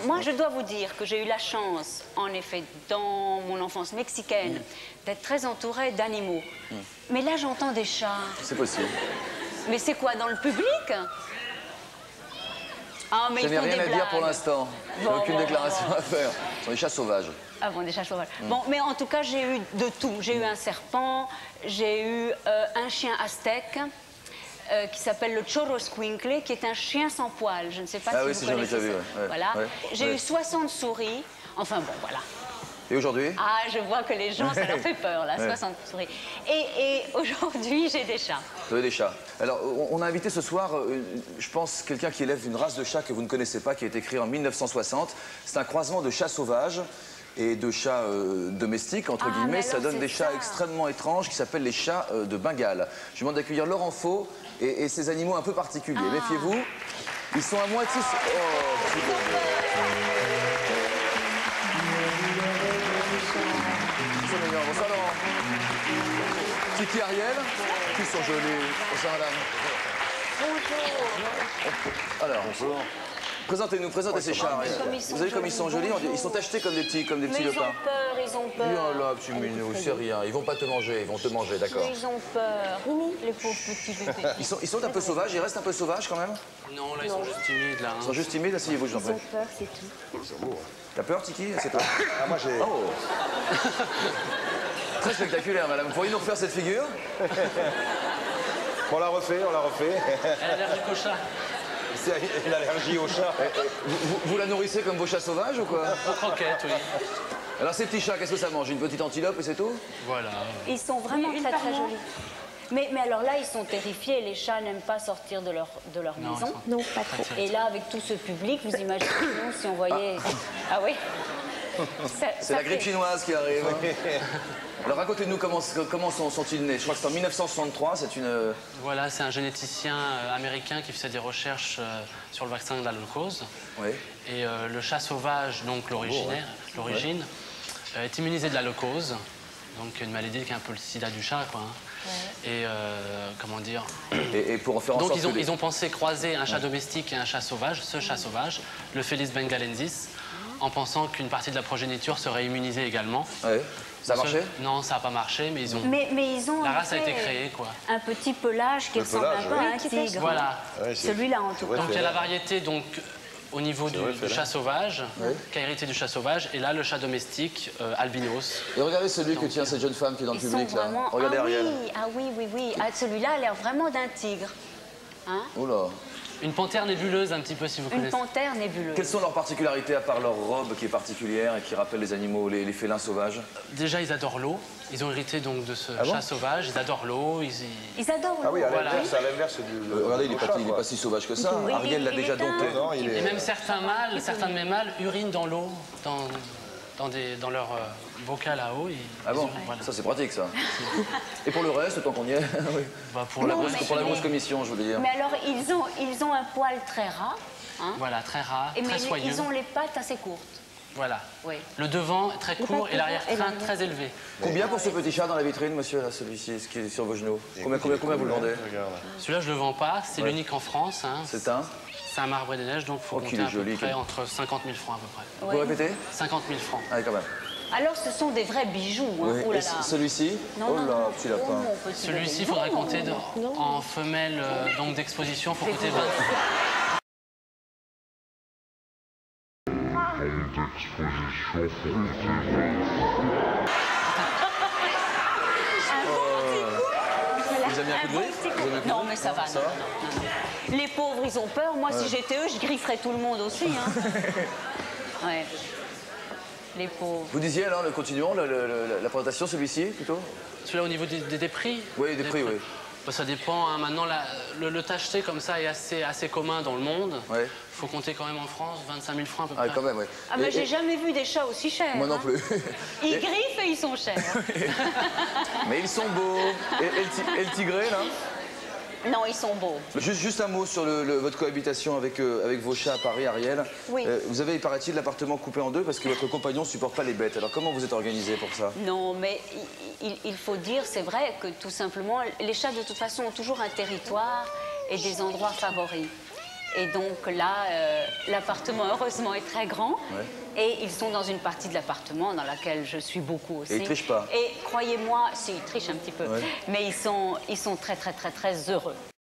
Moi, je dois vous dire que j'ai eu la chance, en effet, dans mon enfance mexicaine, d'être très entourée d'animaux. Mais là, j'entends des chats. C'est possible. Mais c'est quoi, dans le public? Ah, mais Je ils n'ai font rien des à dire blagues. pour l'instant. Je n'ai Bon, aucune bon, déclaration bon. à faire. Ce sont des chats sauvages. Ah bon, des chats sauvages. Bon, mais en tout cas, j'ai eu de tout. J'ai eu un serpent, j'ai eu un chien aztèque qui s'appelle le Choroscuincle, qui est un chien sans poils. Je ne sais pas Ah si oui, vous si, j'en ai connaissez déjà vu, ça. ouais. Voilà. Ouais. J'ai Ouais. eu 60 souris. Enfin bon, voilà. Et aujourd'hui? Ah, je vois que les gens, ça leur fait peur, là, 60 souris. Et aujourd'hui, j'ai des chats. Vous avez des chats. Alors, on a invité ce soir, je pense, quelqu'un qui élève une race de chat que vous ne connaissez pas, qui a été créée en 1960. C'est un croisement de chats sauvages et de chats domestiques, entre guillemets. mais Ça alors, donne c'est des chats ça. extrêmement étranges qui s'appellent les chats de Bengale. Je vous demande d'accueillir Laurent Faux et ces animaux un peu particuliers. Méfiez-vous, ils sont à moitié... Oh, petit bébé. C'est mignon. Bonsoir Laurent. Titi Ariel, qui sont jolis. Bonsoir madame. Bonjour. Alors, présentez-nous, présentez ces chats. Ariel. comme ils sont Vous avez comme ils sont jolis, jolis. ils sont achetés comme des petits Mais ils ont lapins. peur, ils ont peur. Oh là, petit minou, c'est rien. Ils vont pas te manger, ils vont te manger, d'accord. Mais ils ont peur, les pauvres petits bébés. Ils sont un peu sauvages, ils restent un peu sauvages quand même. Non, là, ils sont juste timides, là. Ils sont juste timides, asseyez-vous, je vous en prie. peur, c'est tout. T'as peur, Tiki? C'est toi. Ah, moi j'ai. Oh. Très spectaculaire, madame. Vous pourriez nous refaire cette figure? On l'a refait, on l'a refait. Elle est allergique au chat. C'est une allergie au chat. Vous la nourrissez comme vos chats sauvages ou quoi? Aux croquettes, oui. Alors ces petits chats, qu'est-ce que ça mange? Une petite antilope et c'est tout? Voilà. Ils sont vraiment très très jolis. Mais alors là, ils sont terrifiés. Les chats n'aiment pas sortir de leur Non, maison. ils sont Non, pas trop. Et là, avec tout ce public, vous imaginez nous, si on voyait... Ah oui. C'est la grippe chinoise qui arrive. Alors racontez-nous comment sont-ils nés? Je crois que c'est en 1963, c'est une... Voilà, c'est un généticien américain qui faisait des recherches sur le vaccin de la leucose. Oui. Et le chat sauvage, donc l'origine, est immunisé de la leucose. Donc une maladie qui est un peu le sida du chat, quoi. Et comment dire... Et pour en faire en Donc sorte ils ont pensé croiser un chat domestique et un chat sauvage, ce chat sauvage, le Felis bengalensis, en pensant qu'une partie de la progéniture serait immunisée également. Ouais. Ça a marché? Non, ça n'a pas marché, mais ils ont... Mais ils ont La race a fait été créée, quoi. un petit pelage qui ressemble pelage, un peu à un tigre. Voilà. Ouais, c'est- Celui-là, en tout cas. Donc il y a la variété donc, au niveau du chat sauvage, qui a hérité du chat sauvage, et là le chat domestique, albinos. Et regardez celui que tient cette jeune femme qui est dans le Ils public sont là. vraiment... Regardez ah Ariel. oui, ah oui, oui, oui. Ah, celui-là a l'air vraiment d'un tigre. Hein? Oula. Une panthère nébuleuse un petit peu si vous Une connaissez. panthère nébuleuse. Quelles sont leurs particularités à part leur robe qui est particulière et qui rappelle les animaux, les félins sauvages? Déjà ils adorent l'eau, ils ont hérité donc de ce bon chat sauvage, ils adorent l'eau, Ils adorent Ah oui, à l'eau. l'inverse, à l'inverse du. Regardez, il est du chat, pas quoi. si sauvage que ça. Oui, Ariel l'a il déjà est dompté. Non, il Et est. même certains de mes mâles urinent dans l'eau, dans leur bocal à eau. Ah bon? Voilà. Ça c'est pratique ça. Et pour le reste, tant qu'on y est, oui. Bah, pour la Non, grosse- mais- Pour la grosse commission, je voulais dire. Mais alors, ils ont un poil très ras. Hein? Voilà, très rare, Et très mais soyeux. ils ont les pattes assez courtes. Voilà. Oui. Le devant est très court et l'arrière-train très élevé. Combien pour ce petit chat dans la vitrine, monsieur, là, celui-ci, ce qui est sur vos genoux? Combien vous le vendez? Regarde. Celui-là, je le vends pas, c'est l'unique en France. Hein. C'est un? C'est un marbre des neiges, donc il faut Oh, compter qu'il est à peu joli, près quel- entre 50 000 francs à peu près. Vous répétez? 50 000 francs. Allez, quand même. Alors, ce sont des vrais bijoux. Hein? Oui. Oh là Et là. celui-ci? Non, Oh non, là, non. petit Oh, lapin. mon petit Celui-ci, il bébé. faudrait Non, compter non. en femelle donc d'exposition, il faut compter 20. Vous avez mis un coup de griffe? Vous avez mis un coup de Non, griffe? mais ça va. Ça non, va? non, non. Les pauvres, ils ont peur. Moi, si j'étais eux, je grifferais tout le monde aussi. Hein. Ouais. Les pauvres. Vous disiez alors, continuons, la présentation, celui-ci plutôt? Celui-là au niveau des prix. Oui, des prix, oui. Bah, ça dépend. Hein. Maintenant, le tacheté comme ça est assez commun dans le monde. Il Ouais. faut compter quand même en France 25 000 francs à peu Ah, près. quand même, oui. Ah, mais Et- j'ai jamais vu des chats aussi chers. Moi non hein. plus. Ils griffent et ils sont chers. Mais ils sont beaux. Et le tigré, là? Non, ils sont beaux. Juste un mot sur votre cohabitation avec vos chats à Paris, Ariel. Oui. Vous avez, il paraît-il, l'appartement coupé en deux parce que votre compagnon ne supporte pas les bêtes. Alors comment vous êtes organisé pour ça? Non, mais il faut dire, c'est vrai que tout simplement, les chats de toute façon ont toujours un territoire et des endroits favoris. Et donc là, l'appartement, heureusement, est très grand. Ouais. Et ils sont dans une partie de l'appartement dans laquelle je suis beaucoup aussi. Et ils trichent pas? Et croyez-moi, si, ils trichent un petit peu. Ouais. Mais ils sont très, très, très, très heureux.